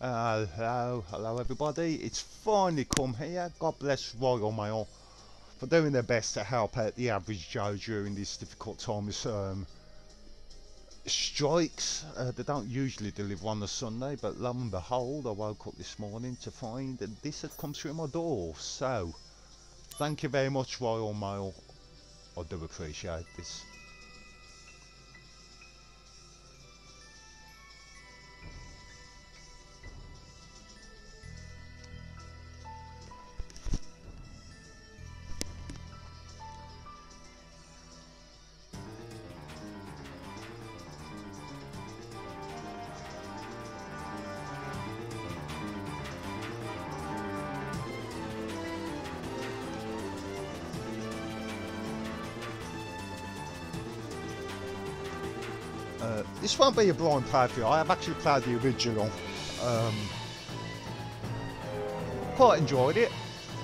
Hello everybody. It's finally come here. God bless Royal Mail for doing their best to help out the average Joe during this difficult time of strikes. They don't usually deliver on a Sunday, but lo and behold, I woke up this morning to find that this had come through my door. So, thank you very much, Royal Mail. I do appreciate this. This won't be a blind playthrough. I have actually played the original. Quite enjoyed it.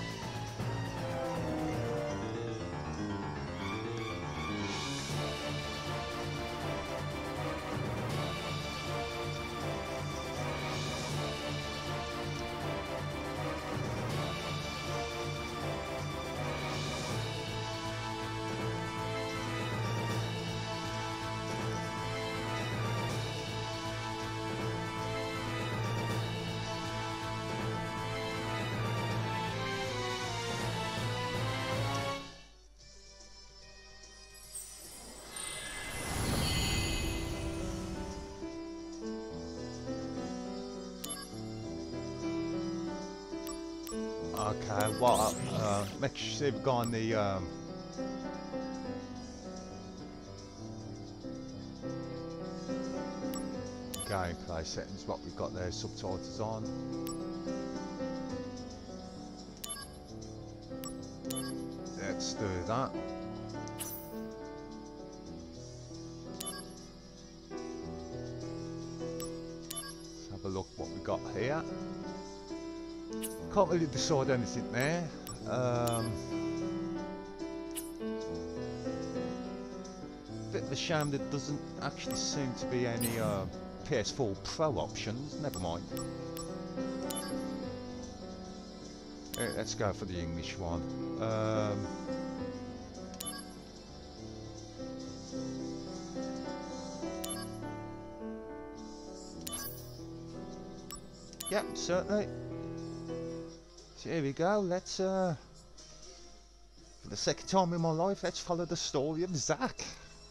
Okay, well, make sure we've got on the gameplay settings, what we've got there, subtitles on. Let's do that. Let's have a look what we got here. Can't really decide anything there. Bit of a shame there doesn't actually seem to be any PS4 Pro options. Never mind. Let's go for the English one. Yep, certainly. So here we go, let's, for the second time in my life, let's follow the story of Zack.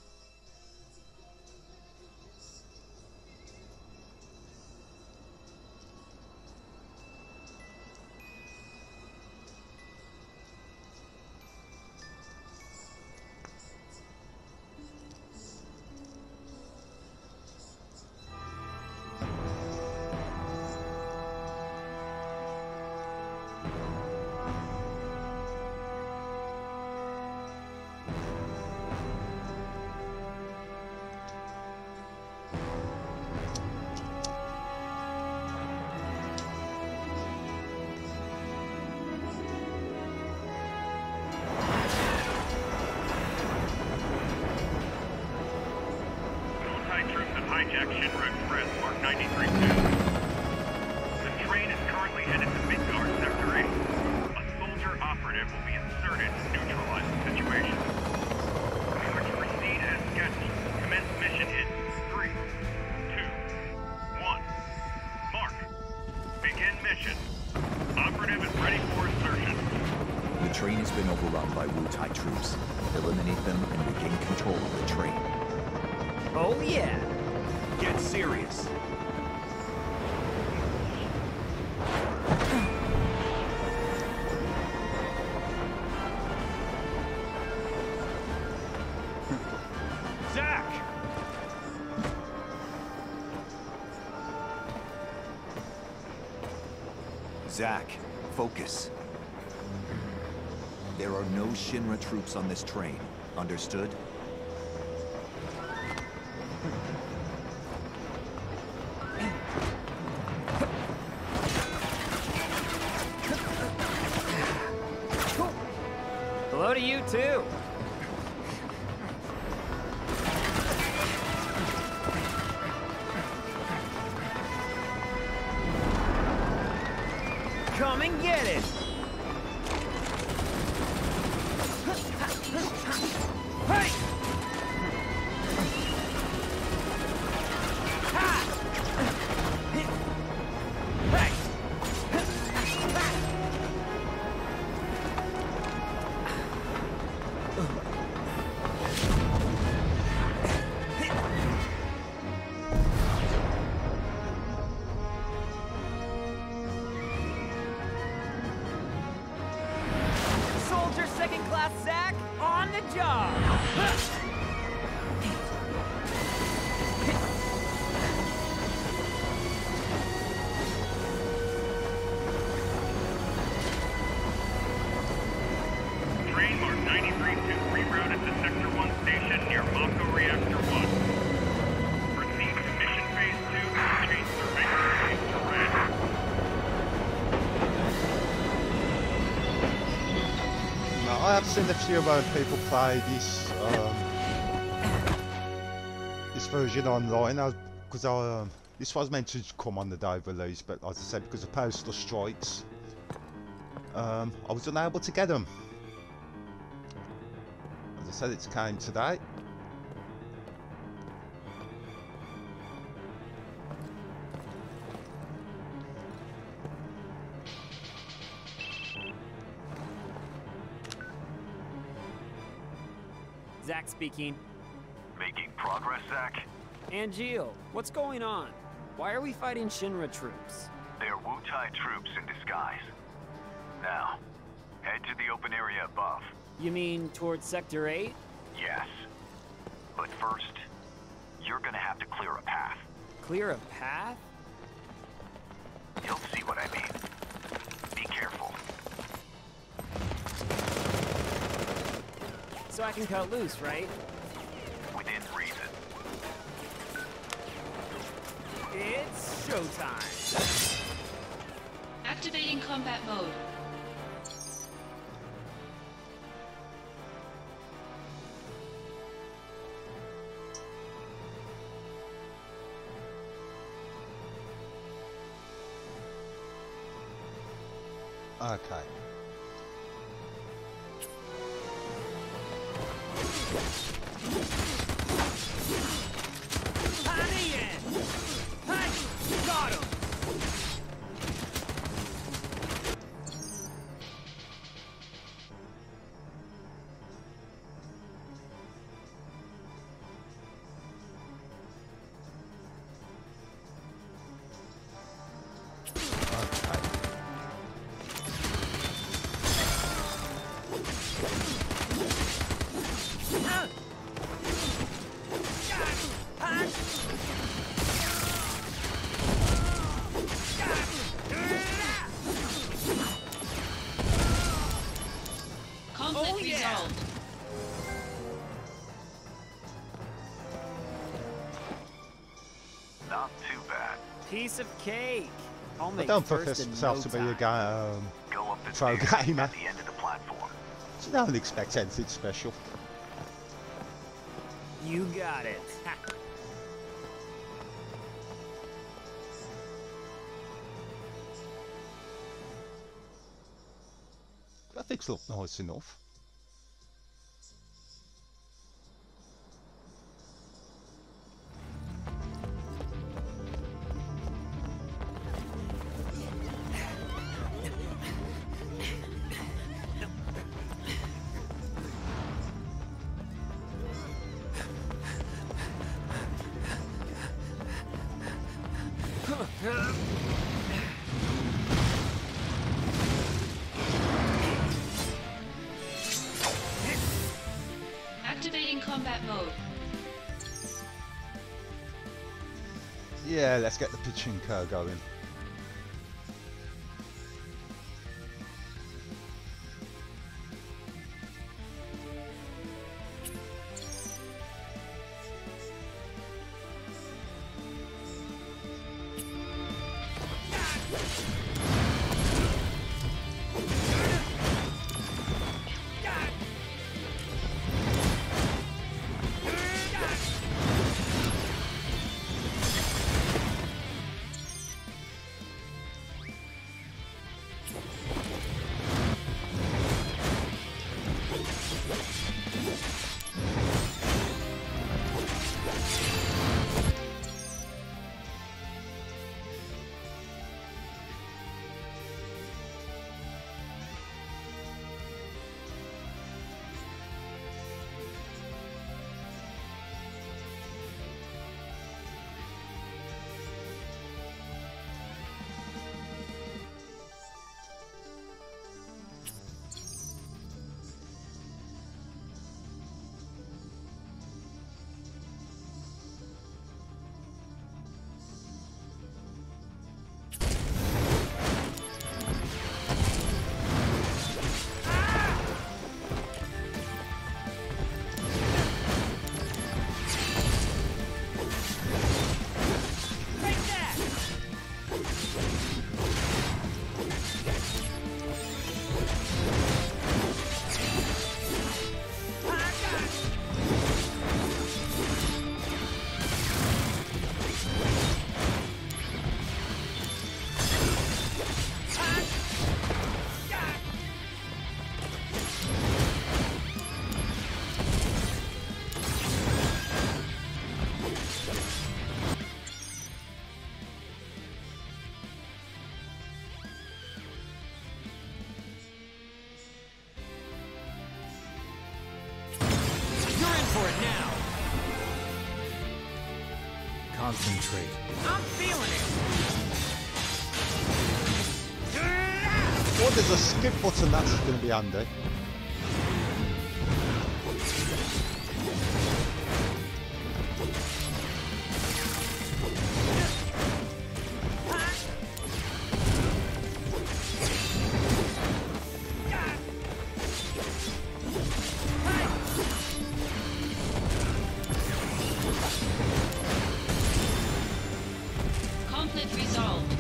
Hijack Shinra Express, Mark 93-2. The train is currently headed to Midgard, Sector 8. A soldier operative will be inserted to neutralize the situation. We are to proceed as scheduled. Commence mission in 3, 2, 1. Mark. Begin mission. Operative is ready for insertion. The train has been overrun by Wutai troops. Eliminate them and regain control of the train. Oh yeah! Get serious. Zack! Zack, focus. There are no Shinra troops on this train. Understood? Hello to you too. class Zach on the job. Train Mark 93-2 rerouted to Sector 1 station near Mako Reactor 1. Proceed to Mission Phase 2 and change surveyor phase to red. Now, I have seen a few people play this version online because this was meant to come on the day of release, but as I said, because of postal strikes, I was unable to get them. As I said, it came today. Zach speaking. Making progress, Zach? Angeal, what's going on? Why are we fighting Shinra troops? They're Wu-Tai troops in disguise. Now, head to the open area above. You mean towards Sector 8? Yes. But first, you're gonna have to clear a path. Clear a path? You'll see what I mean. Be careful. So I can cut loose, right? Within reason. It's showtime. Activating combat mode. Okay. Got him! Conflict resolved. Not too bad. Piece of cake. I'll I make don't first profess in myself no to be a time. Go up the Pro stairs gamer. at the end of the platform. So don't expect anything special. You got it. Graphics look nice enough. Activating combat mode. Yeah, let's get the pachinko going. for it now. Concentrate. I'm feeling it. Oh, there's a skip button, that's going to be handy. Conflict resolved.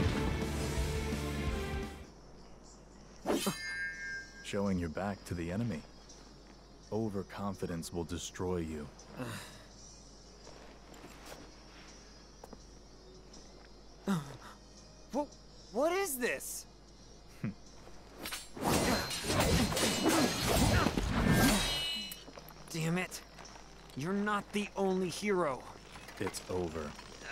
Showing your back to the enemy. Overconfidence will destroy you. What is this? Damn it. You're not the only hero. It's over.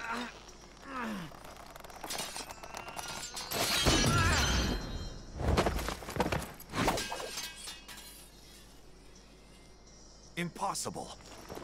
Impossible.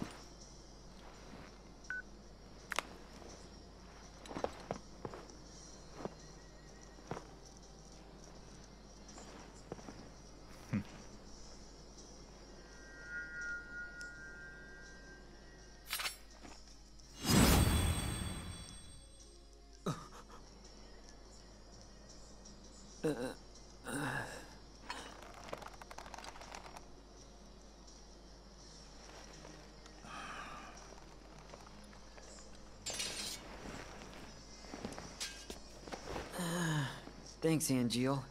Thanks, Angeal.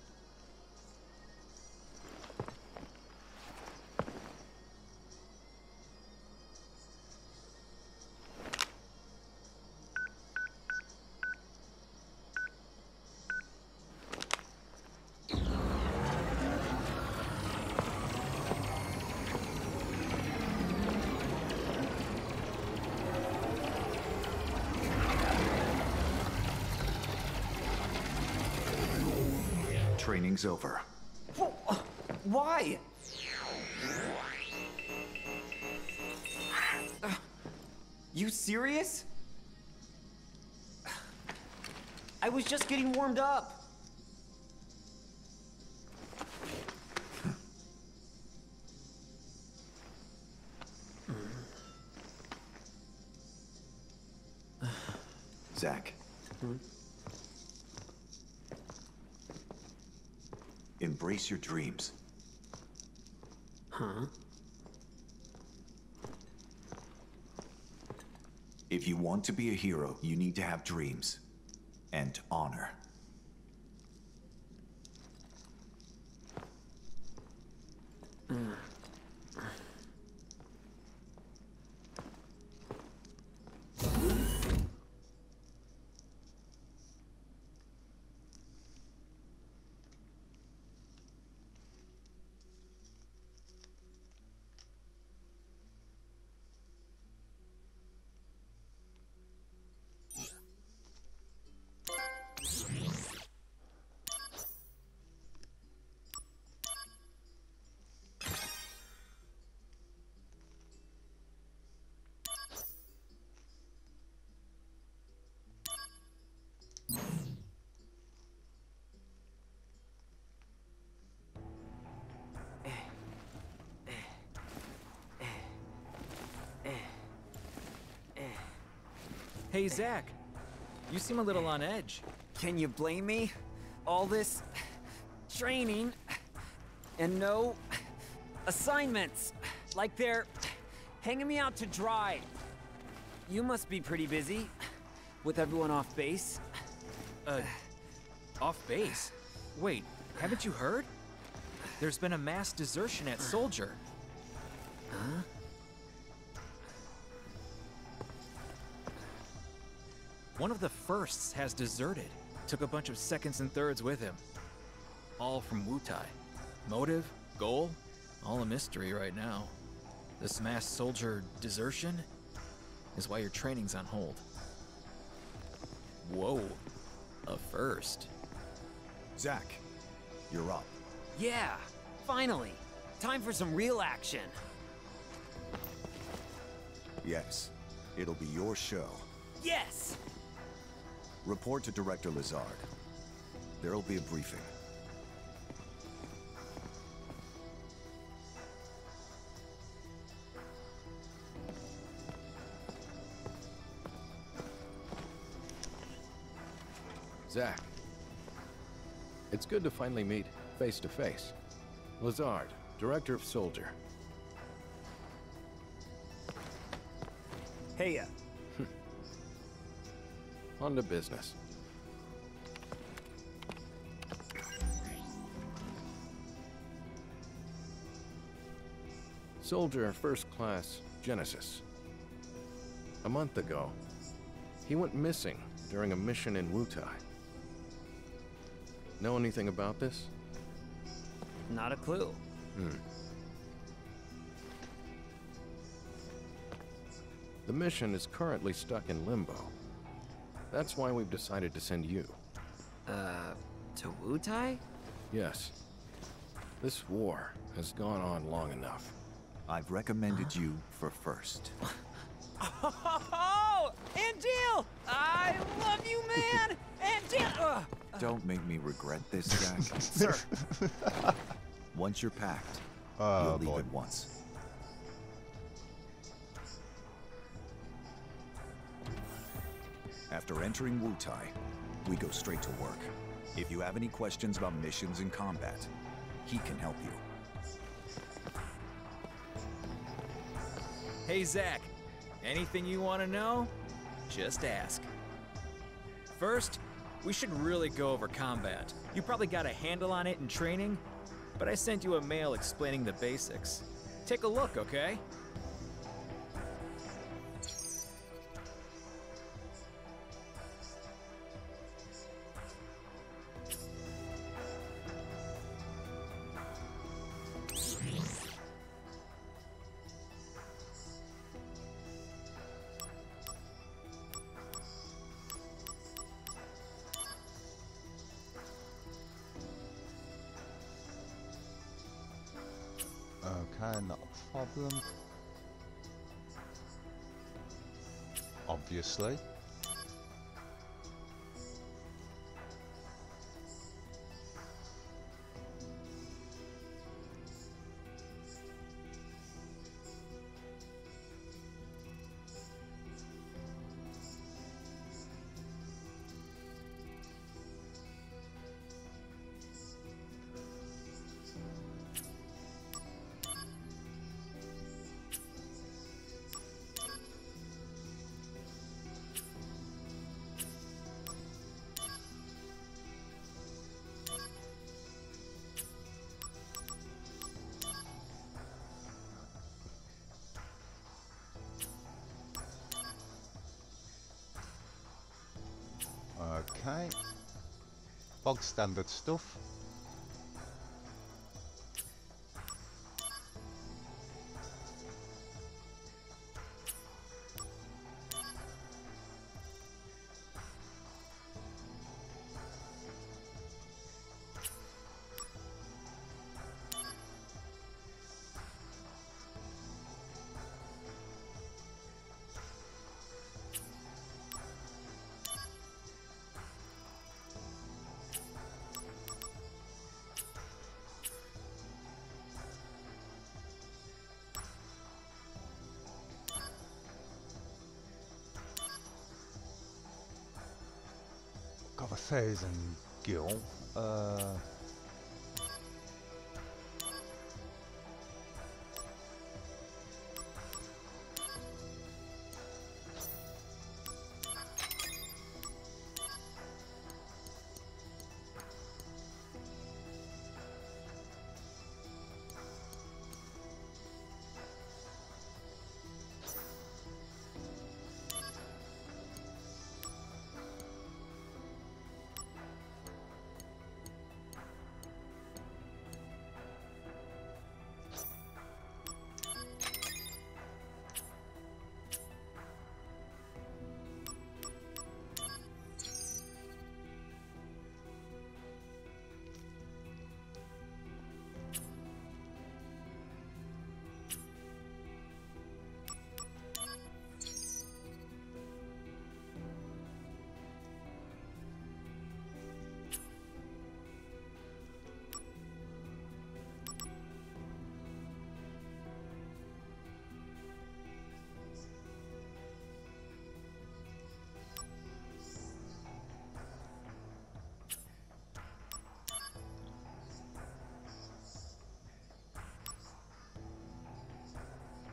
Training's over. Why? You serious? I was just getting warmed up. Zach. Embrace your dreams. Huh? If you want to be a hero, you need to have dreams. And honor. Hey, Zach. You seem a little on edge. Can you blame me? All this training and no assignments. Like they're hanging me out to dry. You must be pretty busy with everyone off base. Off base? Wait, haven't you heard? There's been a mass desertion at Soldier. Huh? One of the firsts has deserted. Took a bunch of seconds and thirds with him. All from Wutai. Motive, goal, all a mystery right now. This mass soldier desertion is why your training's on hold. Whoa, a first. Zach, you're up. Yeah, finally. Time for some real action. Yes, it'll be your show. Yes! Report to Director Lazard. There'll be a briefing. Zach. It's good to finally meet face to face. Lazard, Director of Soldier. Hey, On to business. Soldier First Class Genesis. A month ago, he went missing during a mission in Wutai. Know anything about this? not a clue. The mission is currently stuck in limbo. That's why we've decided to send you. To Wutai? Yes. This war has gone on long enough. I've recommended you for first. Oh! Angeal! I love you, man! Angeal! Don't make me regret this, Jack. Sir. Once you're packed, Oh, you'll leave boy. at once. After entering Wutai, we go straight to work. If you have any questions about missions and combat, he can help you. Hey, Zach. Anything you want to know? Just ask. First, we should really go over combat. You probably got a handle on it in training, but I sent you a mail explaining the basics. Take a look, okay? Okay, not a problem. Obviously. Okay. Bog standard stuff. Got 1,000 gil.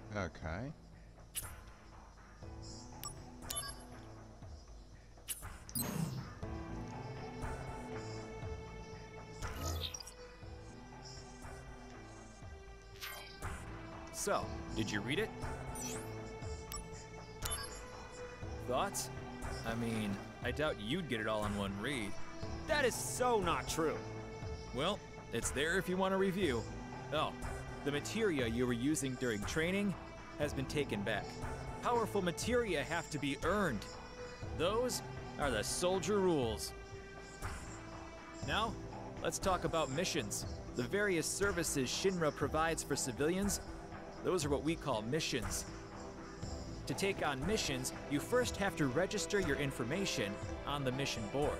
Okay. So, did you read it? Thoughts? I mean, I doubt you'd get it all in one read. That is so not true. Well, it's there if you want to review. Oh, the materia you were using during training has been taken back. Powerful materia have to be earned. Those are the soldier rules. Now, let's talk about missions. The various services Shinra provides for civilians, those are what we call missions. To take on missions, you first have to register your information on the mission board.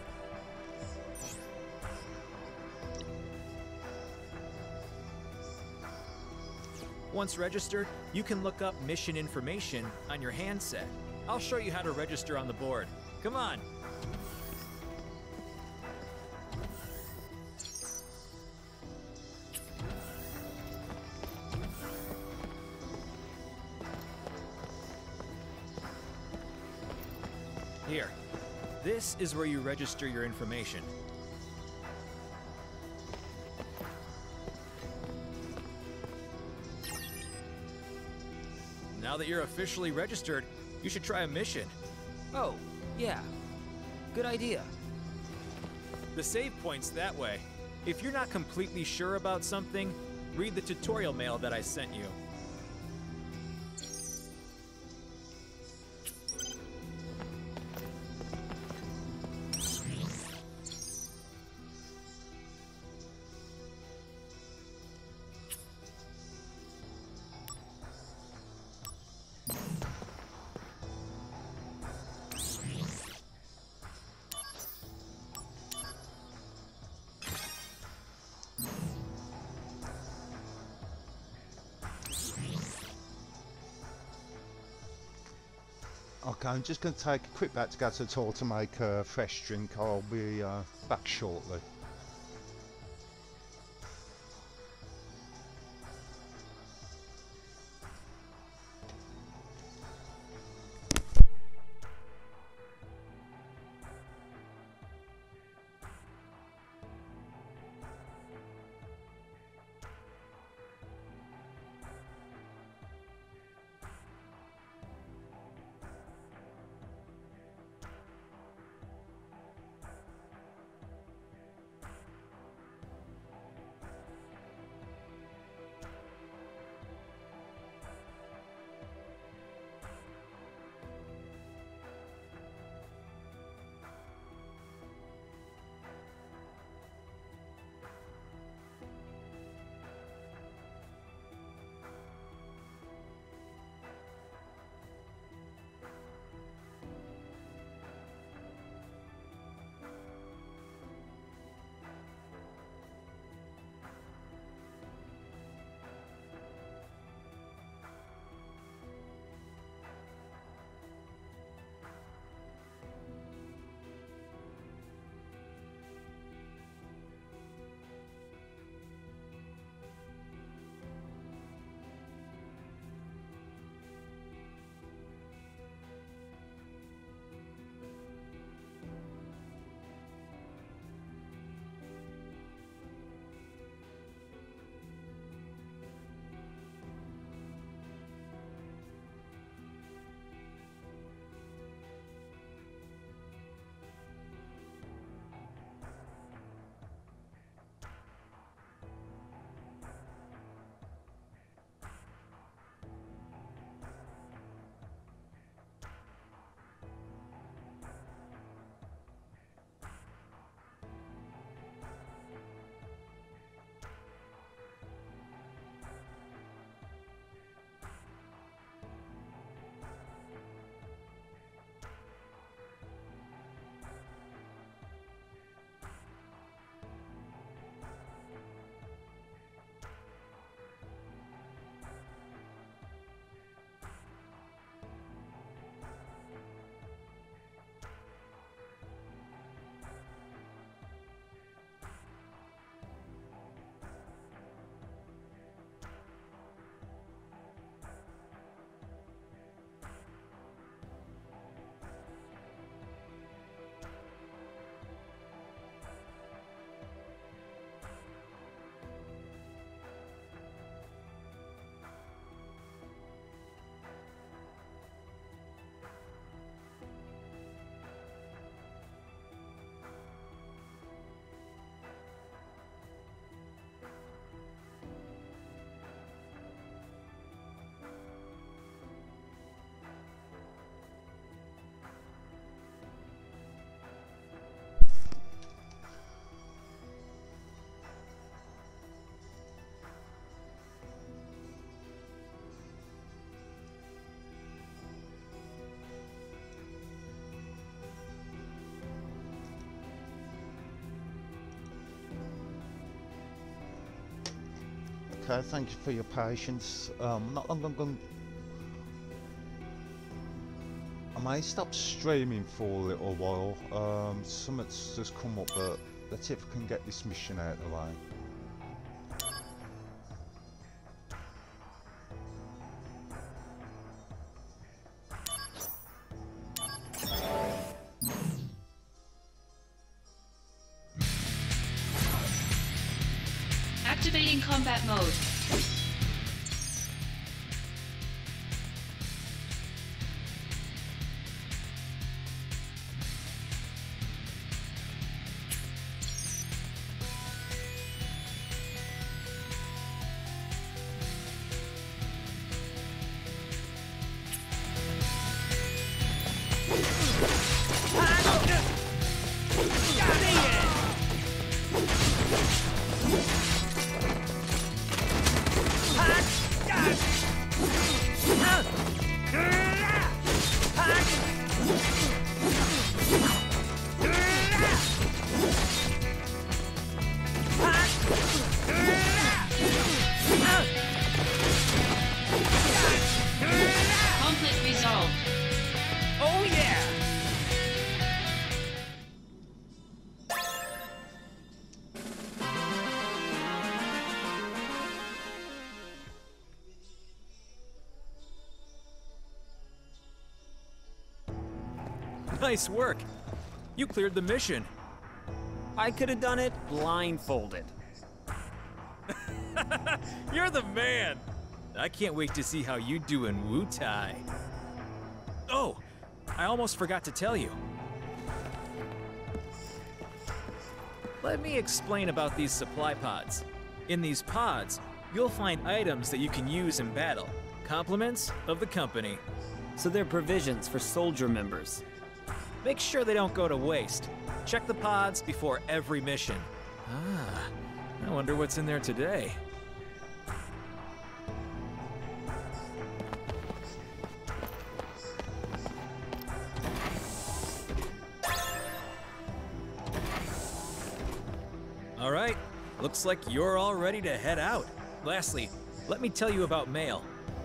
Once registered, you can look up mission information on your handset. I'll show you how to register on the board. Come on. Here. This is where you register your information. Now that you're officially registered, you should try a mission. Oh, yeah. Good idea. The save point's that way. If you're not completely sure about something, read the tutorial mail that I sent you. Okay, I'm just going to take a quick back to go to the toilet to make a fresh drink. I'll be back shortly. Okay, thank you for your patience. Not long ago, I may stop streaming for a little while. Something's just come up, but let's see if we can get this mission out of the way. Activating combat mode. Conflict resolved. Oh yeah! Nice work. You cleared the mission. I could have done it blindfolded. You're the man. I can't wait to see how you do in Wutai. Oh, I almost forgot to tell you. Let me explain about these supply pods. In these pods, you'll find items that you can use in battle. Compliments of the company. So they're provisions for soldier members. Make sure they don't go to waste. Check the pods before every mission. Ah, I wonder what's in there today. All right, looks like you're all ready to head out. Lastly, let me tell you about mail.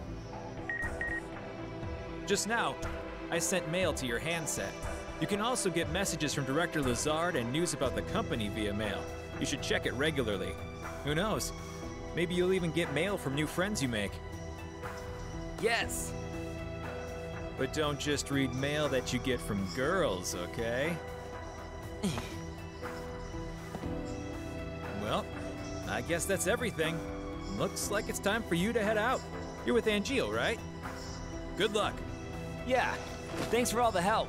Just now, I sent mail to your handset. You can also get messages from Director Lazard and news about the company via mail. You should check it regularly. Who knows? Maybe you'll even get mail from new friends you make. Yes! But don't just read mail that you get from girls, okay? Well, I guess that's everything. Looks like it's time for you to head out. You're with Angeal, right? Good luck. Yeah, thanks for all the help.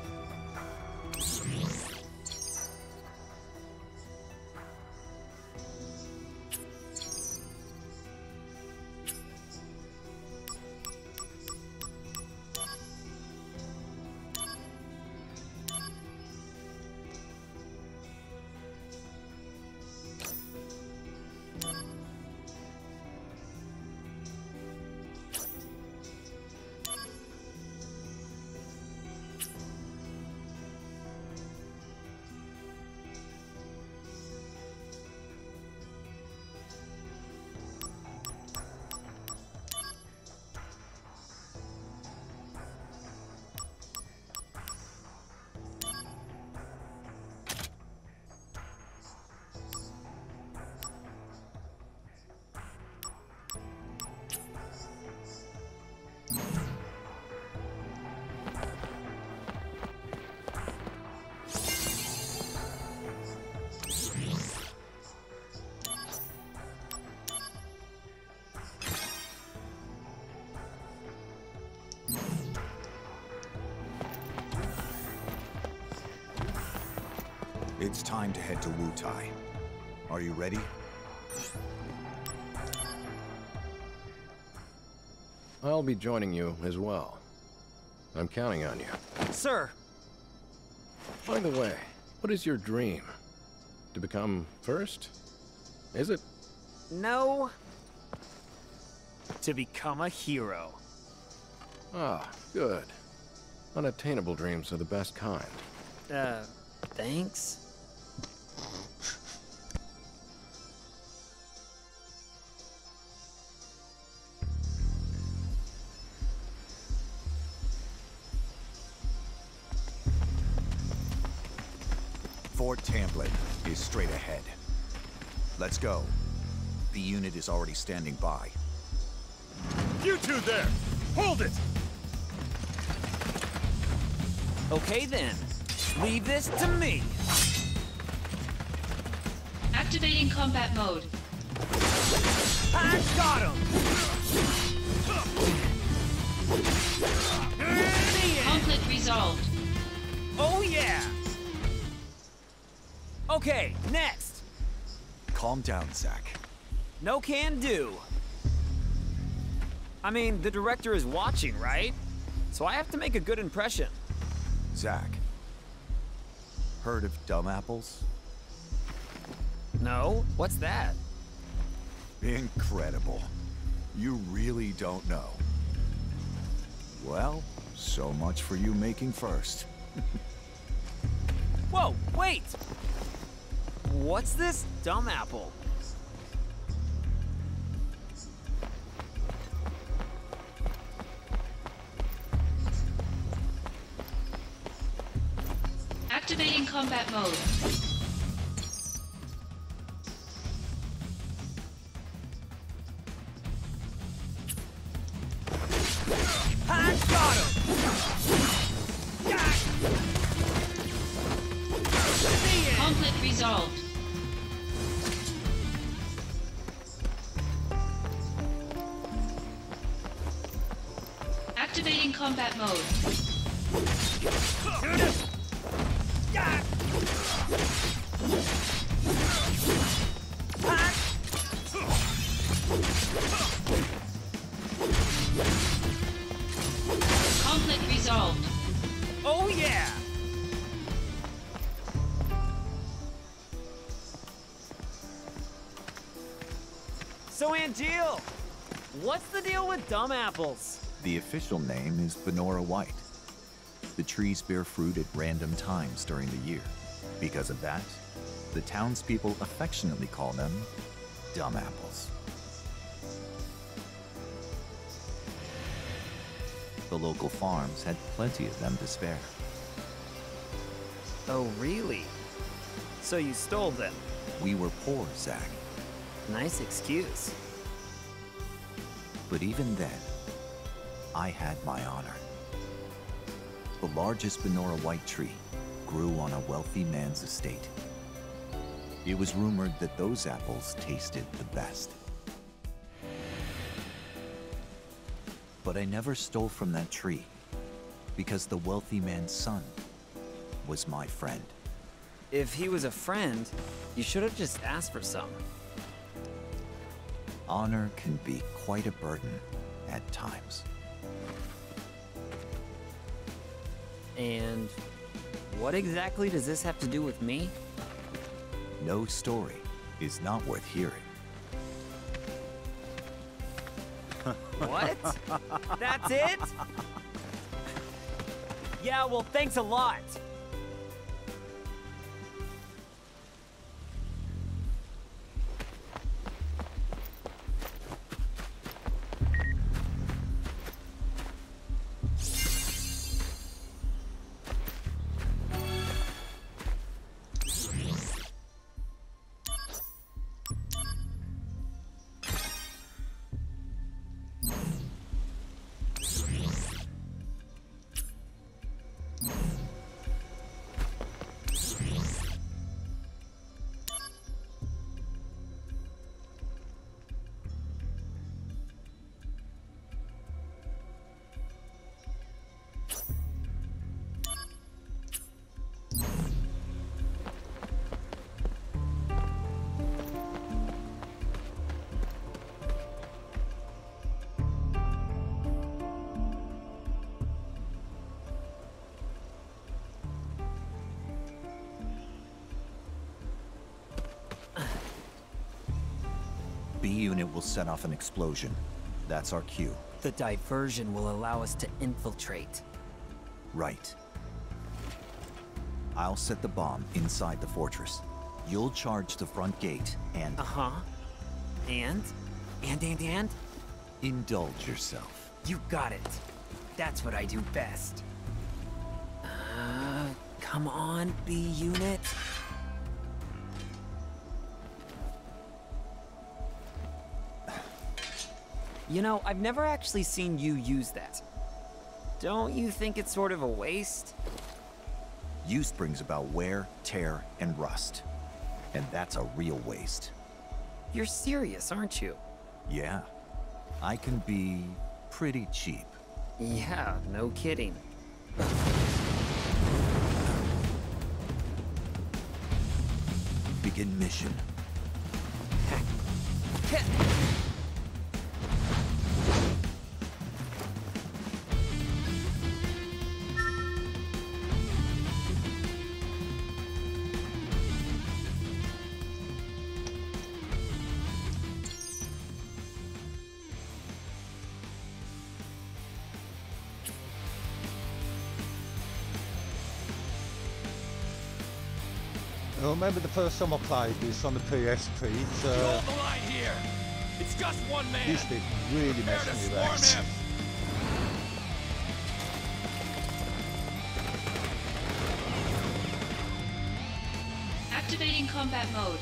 It's time to head to Wutai. Are you ready? I'll be joining you as well. I'm counting on you. Sir! By the way, what is your dream? To become first? Is it? No. To become a hero. Ah, good. Unattainable dreams are the best kind. Thanks? Fort Tamblin is straight ahead. Let's go. The unit is already standing by. You two there! Hold it! Okay then. Leave this to me. Activating combat mode. I got him! Conflict resolved. Oh yeah! Okay, next. Calm down, Zack. No can do. I mean, the director is watching, right? So I have to make a good impression. Zack. Heard of dumb apples? No? What's that? Incredible. You really don't know. Well, so much for you making first. Whoa, wait! What's this dumb apple? Activating combat mode. I got him! Conflict resolved. Activating combat mode. Conflict resolved. Oh yeah! So Angeal, what's the deal with dumb apples? The official name is Benora White. The trees bear fruit at random times during the year. Because of that, the townspeople affectionately call them dumb apples. The local farms had plenty of them to spare. Oh really? So you stole them? We were poor, Zack. Nice excuse. But even then, I had my honor. The largest Benora White tree grew on a wealthy man's estate. It was rumored that those apples tasted the best. But I never stole from that tree, because the wealthy man's son was my friend. If he was a friend, you should have just asked for some. Honor can be quite a burden at times. And what exactly does this have to do with me? No story is not worth hearing. What? That's it? Yeah, well, thanks a lot. B unit will set off an explosion. That's our cue. The diversion will allow us to infiltrate. Right. I'll set the bomb inside the fortress. You'll charge the front gate and... Uh-huh. And? And? Indulge yourself. You got it. That's what I do best. Come on, B unit. You know, I've never actually seen you use that. Don't you think it's sort of a waste? Use brings about wear, tear, and rust. And that's a real waste. You're serious, aren't you? Yeah. I can be pretty cheap. Yeah, no kidding. Begin mission. I remember the first time I played this on the PSP. Hold the line here. It's just one man. This bit really Prepare to messed me swarm about. him. Activating combat mode.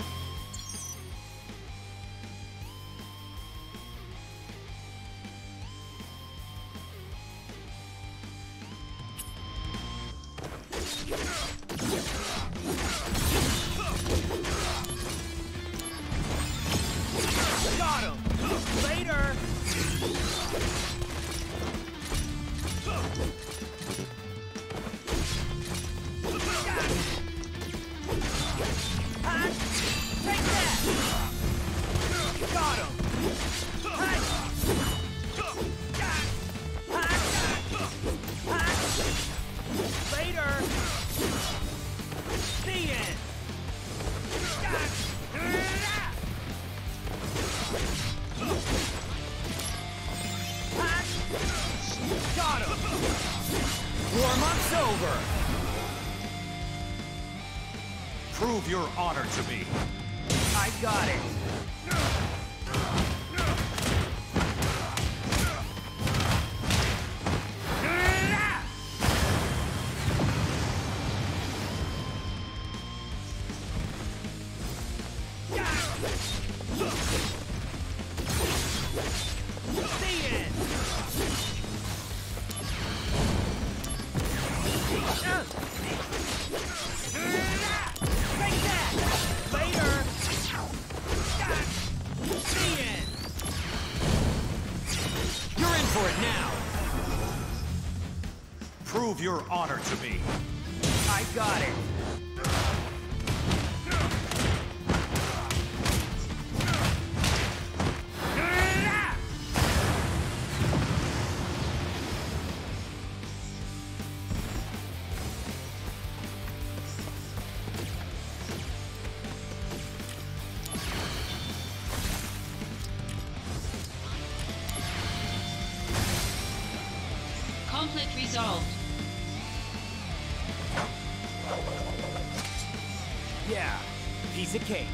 Got him! Later! Take that! Got him! Later! The end! Got him! Warm-up's over! Prove your honor to me. I got it! The end! Take that! Later! The end! You're in for it now! Prove your honor to me. I got it! Conflict resolved. Yeah, piece of cake.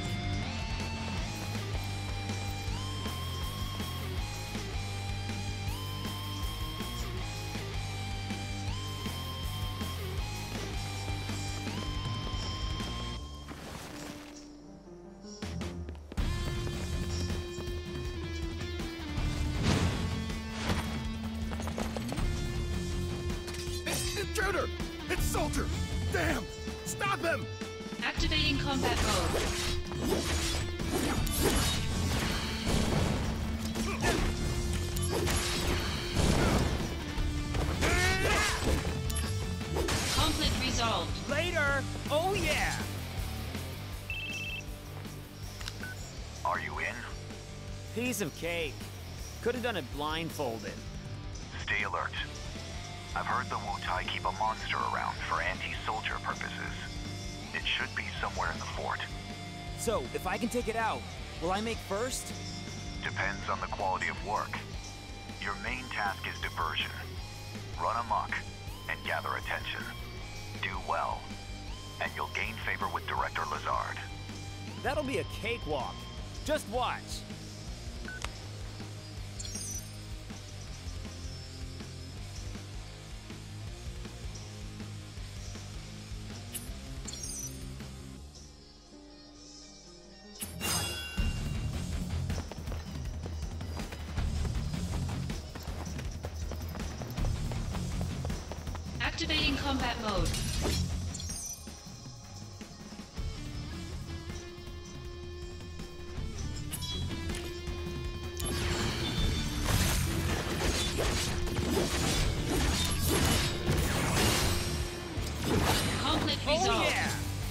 Intruder! It's Soldier! Damn! Stop him! Activating combat mode. Conflict resolved. Later! Oh yeah! Are you in? Piece of cake. Could have done it blindfolded. Stay alert. I've heard the Wutai keep a monster around for anti-soldier purposes. It should be somewhere in the fort. So, if I can take it out, will I make first? Depends on the quality of work. Your main task is diversion. Run amok and gather attention. Do well, and you'll gain favor with Director Lazard. That'll be a cakewalk. Just watch. Activating combat mode. Conflict resolved. Oh yeah!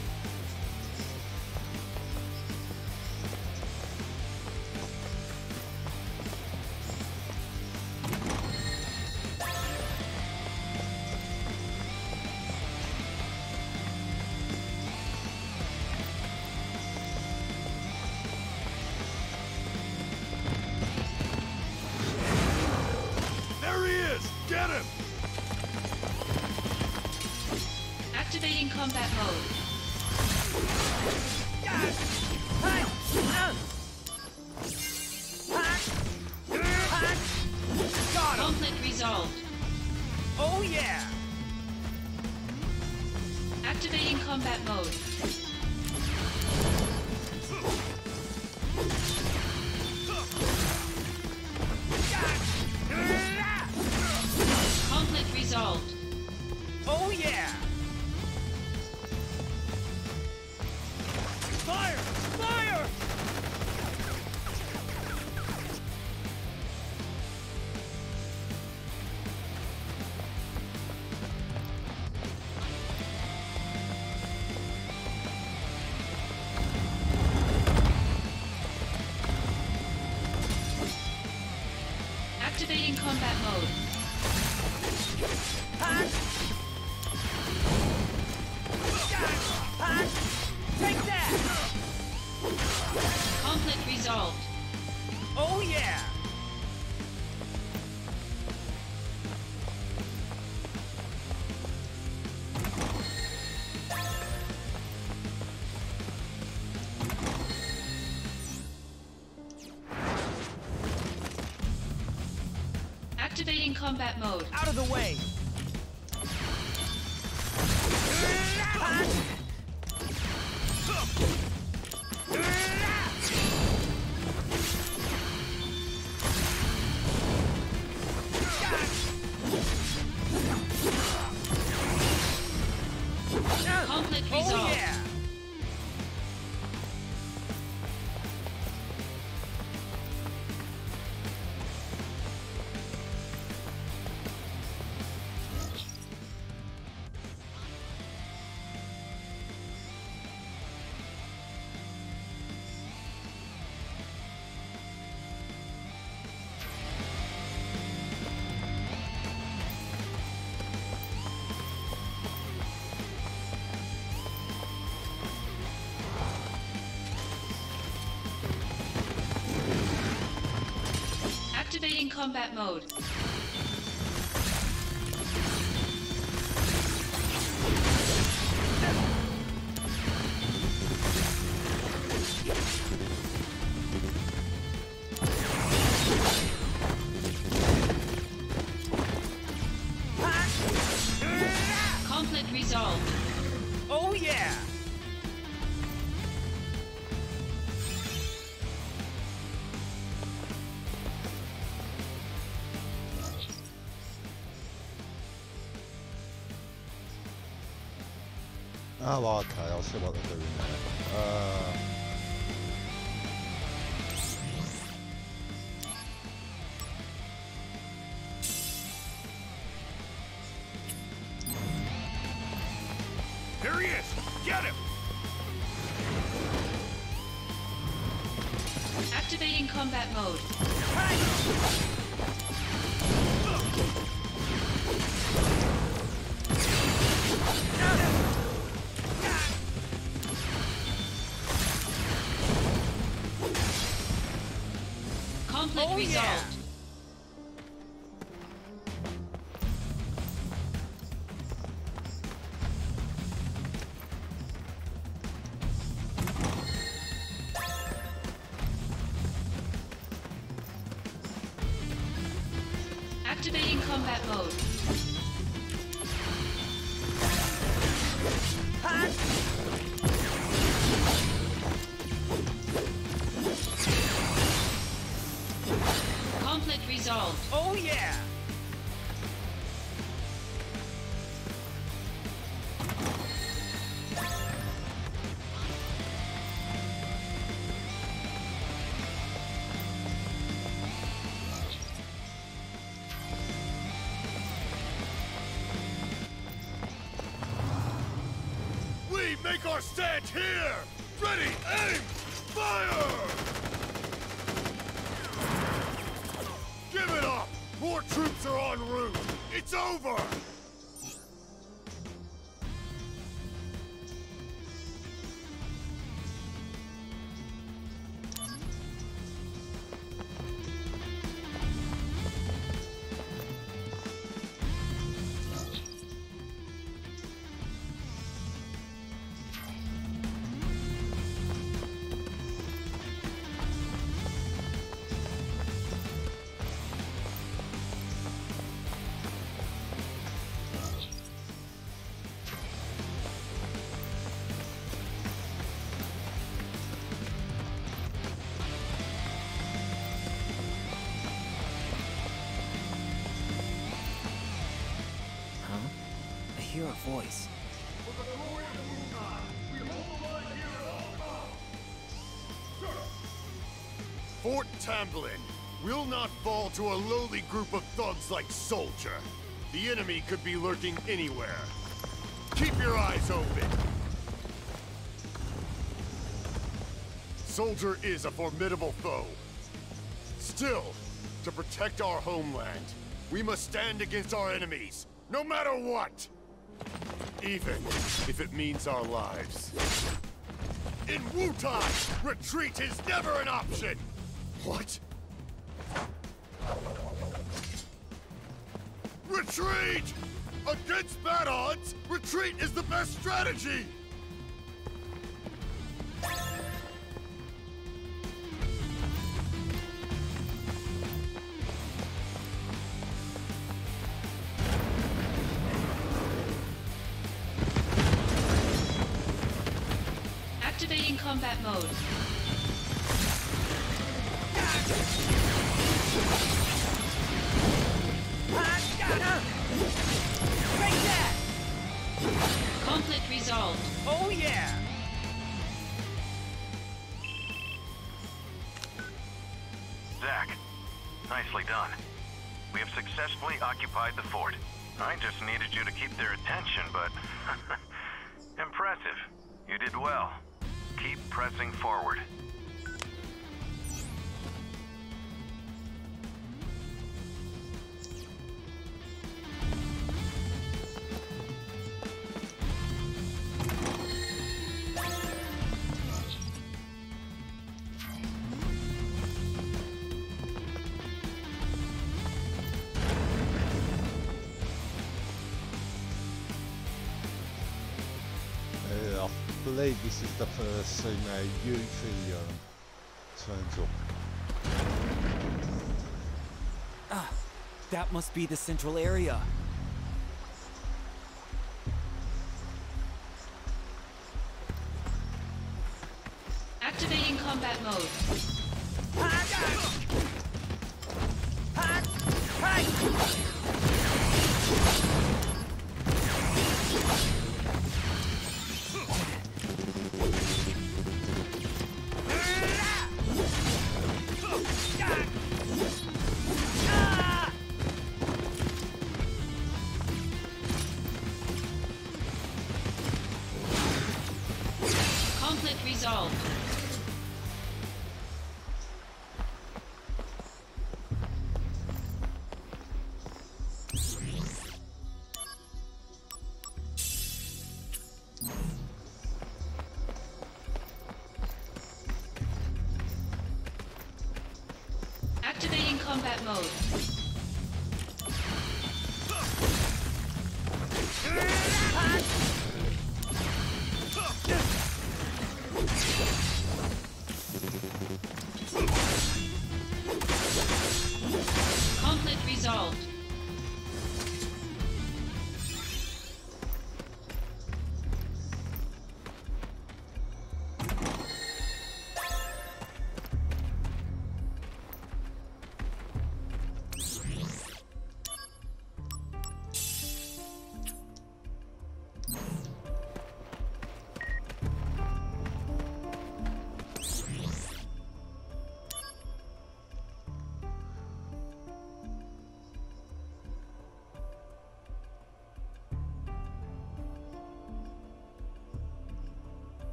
There he is! Get him! Activating combat mode. Got him! Conflict resolved. Oh yeah! Activating combat mode. Conflict resolved. Oh yeah! Fire! Fire! Activating combat mode. Take that! Conflict resolved. Oh yeah! Activating combat mode. Out of the way! Conflict Oh resolved. yeah! Activating combat mode. Conflict resolved. Oh yeah! Oh, okay, I'll see what they're doing there. Here he is! Get him! Activating combat mode. Conflict Oh, resolved. yeah. Activating combat mode. Conflict resolved. Oh yeah! Star, stand here! Ready, aim, fire! Give it up! More troops are en route! It's over! I hear a voice. Fort Tamblin will not fall to a lowly group of thugs like Soldier. The enemy could be lurking anywhere. Keep your eyes open. Soldier is a formidable foe. Still, to protect our homeland, we must stand against our enemies, no matter what! Even if it means our lives. In Wutai, retreat is never an option! What? Retreat! Against bad odds, retreat is the best strategy! Activating combat mode. Take that! Conflict resolved. Oh yeah! Zack, nicely done. We have successfully occupied the fort. I just needed you to keep their attention, but... impressive. You did well. Keep pressing forward. I believe this is the first scene where Yuffie turns up. That must be the central area. Activating combat mode. Conflict resolved. Activating combat mode. Conflict resolved.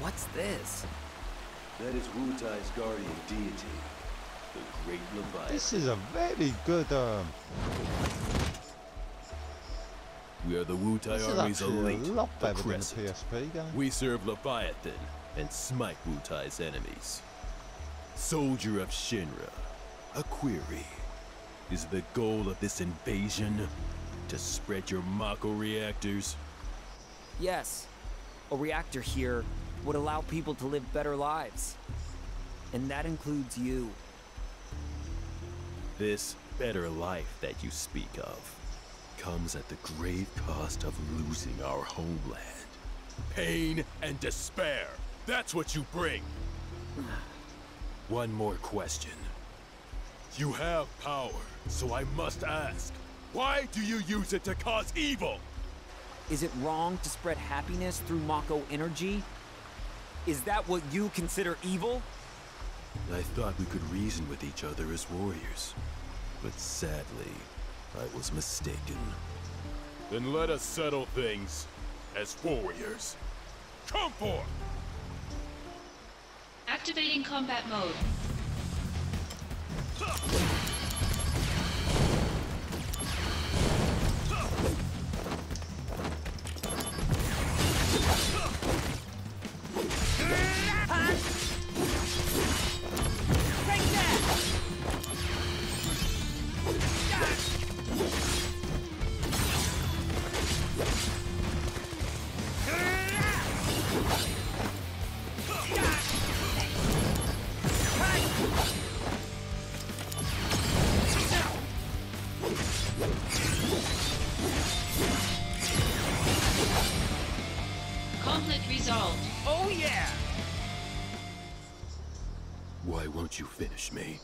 What's this? That is Wutai's guardian deity, the Great Leviathan. This is a very good. We are the Wutai This is Army's actually elite, a lot the better than the Crescent. PSP game. We serve Leviathan and smite Wutai's enemies. Soldier of Shinra, a query. Is the goal of this invasion to spread your Mako reactors? Yes. A reactor here would allow people to live better lives. And that includes you. This better life that you speak of comes at the grave cost of losing our homeland. Pain and despair. That's what you bring. One more question. You have power, so I must ask, why do you use it to cause evil? Is it wrong to spread happiness through Mako energy? Is that what you consider evil? I thought we could reason with each other as warriors, but sadly, I was mistaken. Then let us settle things as warriors. Come forth! Activating combat mode. Conflict resolved. Oh yeah! Why won't you finish me?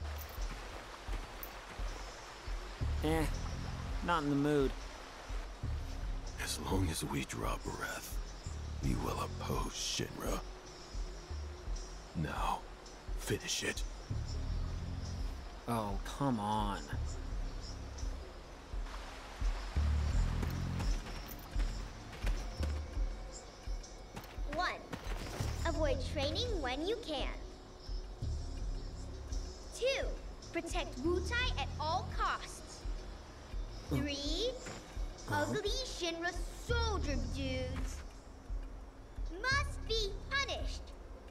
Not in the mood. As long as we draw breath, we will oppose Shinra. Now, finish it. Oh, come on. One, avoid training when you can. 2, protect Wutai at all costs. 3, ugly Shinra soldier dudes must be punished.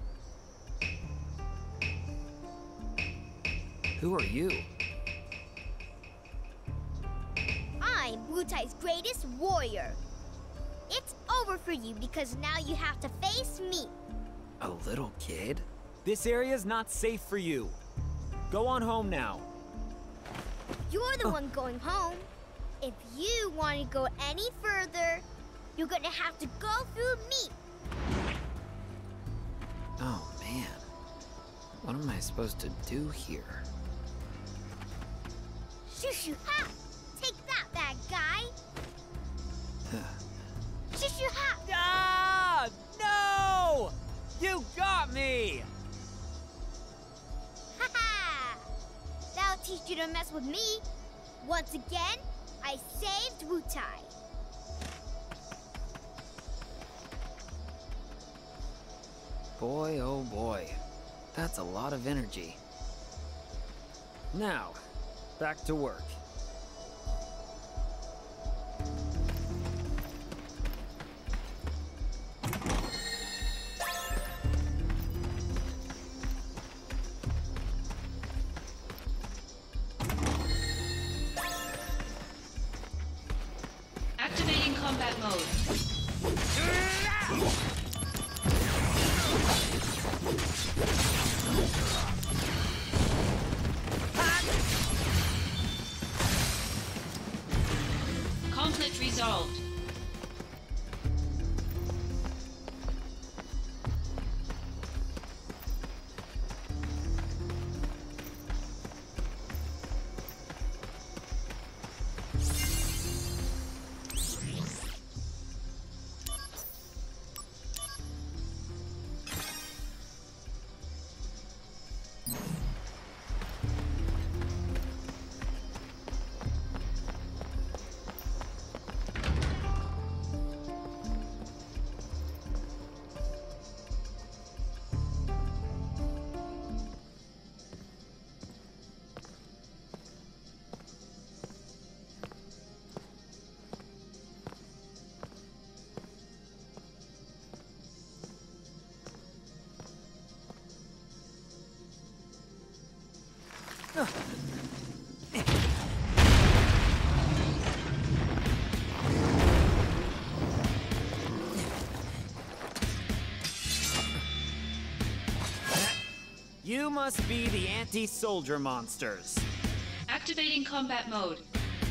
Who are you? I'm Wutai's greatest warrior. It's over for you because now you have to face me. A little kid? This area's not safe for you. Go on home now. You're the one going home. If you want to go any further, you're gonna have to go through me. Oh, man. What am I supposed to do here? Shushu ha! Take that, bad guy! Shushu ha! Ah! No! You got me! Ha ha! That'll teach you to mess with me. Once again, I saved Wutai. Boy, oh boy. That's a lot of energy. Now, back to work. Activating combat mode. Conflict resolved. You must be the anti-soldier monsters. Activating combat mode.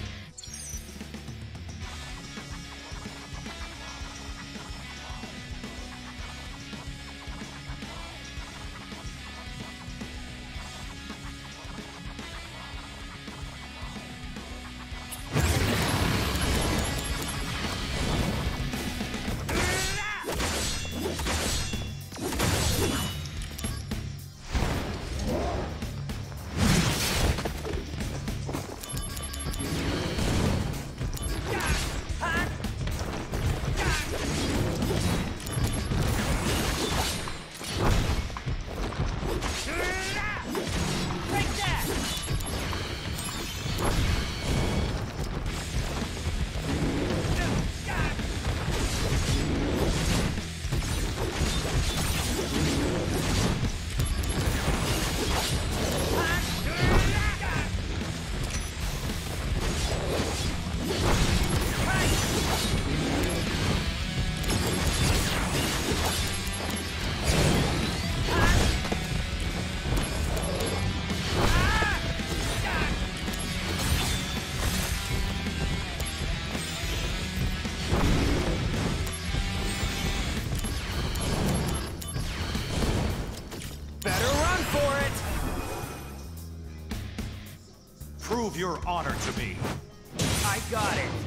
Prove your honor to me. I got it.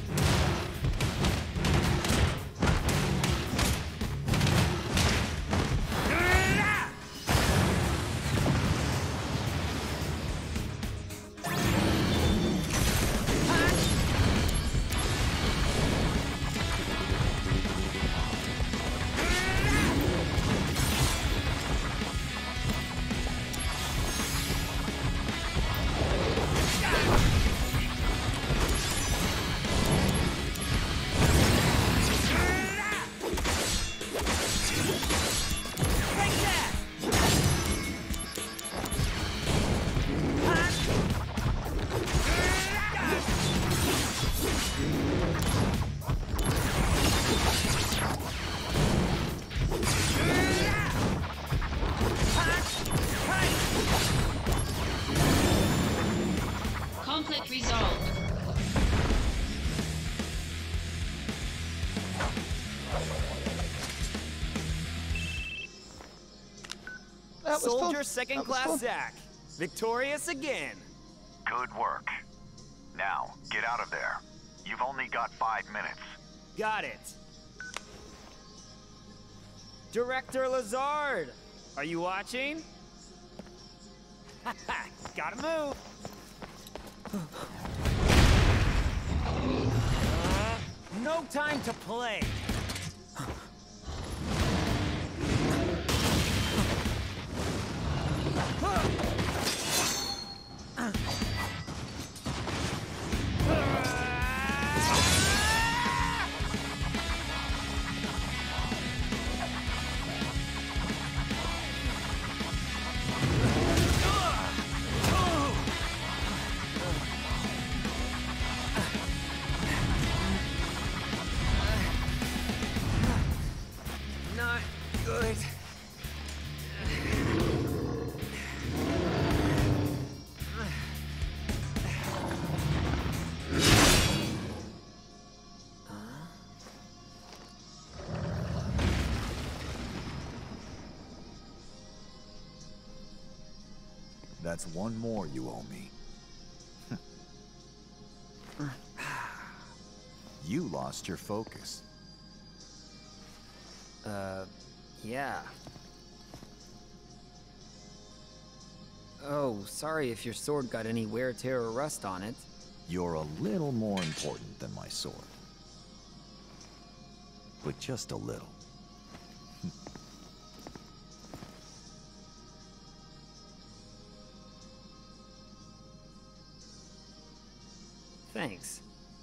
Conflict resolved. That was Soldier fun. second That was class fun. Zack. Victorious again. Good work. Now, get out of there. You've only got 5 minutes. Got it. Director Lazard, are you watching? Gotta move. No time to play. Not good. That's one more you owe me. You lost your focus. Yeah. Oh, sorry if your sword got any wear, tear, or rust on it. You're a little more important than my sword. But just a little. Thanks.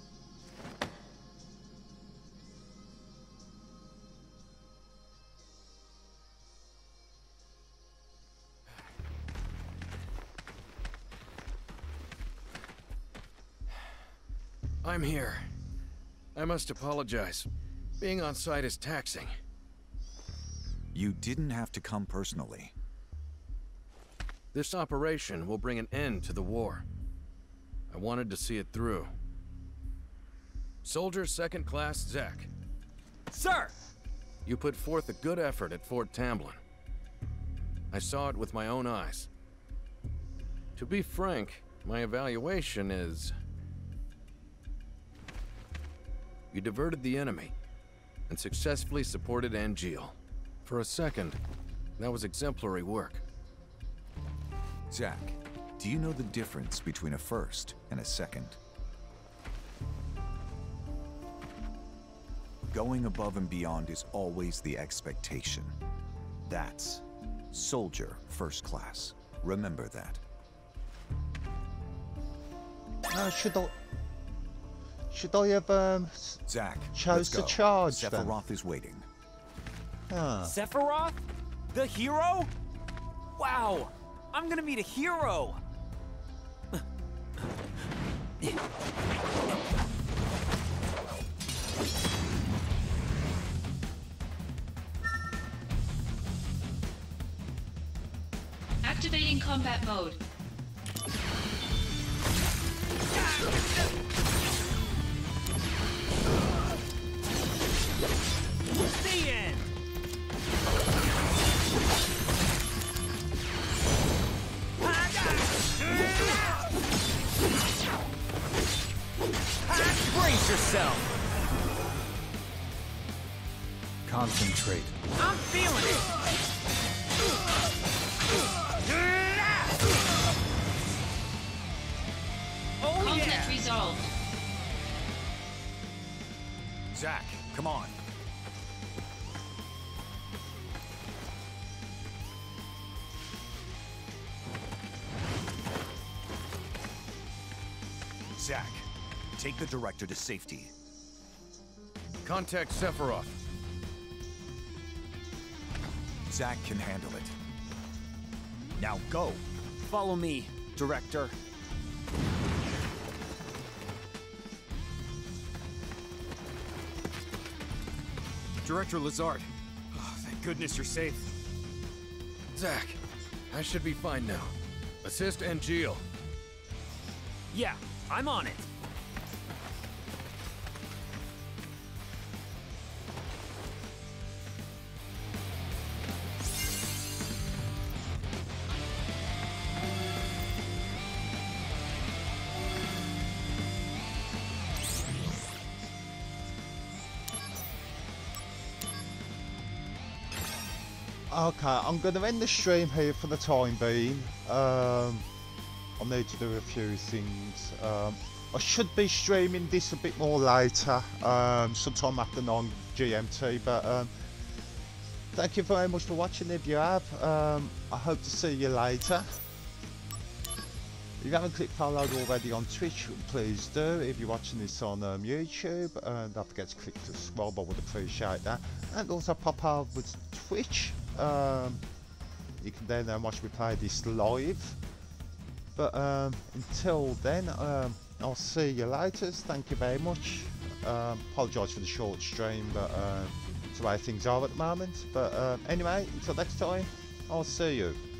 I'm here. I must apologize. Being on site is taxing. You didn't have to come personally. This operation will bring an end to the war. I wanted to see it through. Soldier Second Class Zack. Sir! You put forth a good effort at Fort Tamblin. I saw it with my own eyes. To be frank, my evaluation is... You diverted the enemy and successfully supported Angeal. For a second, that was exemplary work. Zack, do you know the difference between a first and a second? Going above and beyond is always the expectation. That's Soldier First Class. Remember that. Should I have Zack, chose to charge then? Sephiroth is waiting. Sephiroth? The hero? Wow! I'm gonna meet a hero! Activating combat mode. The end! Brace yourself! Concentrate. I'm feeling it! Oh Conflict yeah! resolved. Zack, come on. Zack, take the director to safety. Contact Sephiroth. Zack can handle it. Now go. Follow me, Director. Director Lazard. Oh, thank goodness you're safe. Zack, I should be fine now. Assist Angeal. Yeah, I'm on it. Okay, I'm going to end the stream here for the time being. I need to do a few things. I should be streaming this a bit more later, sometime after 9 GMT, but thank you very much for watching if you have. I hope to see you later. If you haven't clicked follow already on Twitch, please do. If you're watching this on YouTube, don't forget to click subscribe, I would appreciate that. And also pop over to Twitch. You can then watch me play this live. But until then, I'll see you later. Thank you very much. Apologise for the short stream, but it's the way things are at the moment. But anyway, until next time, I'll see you.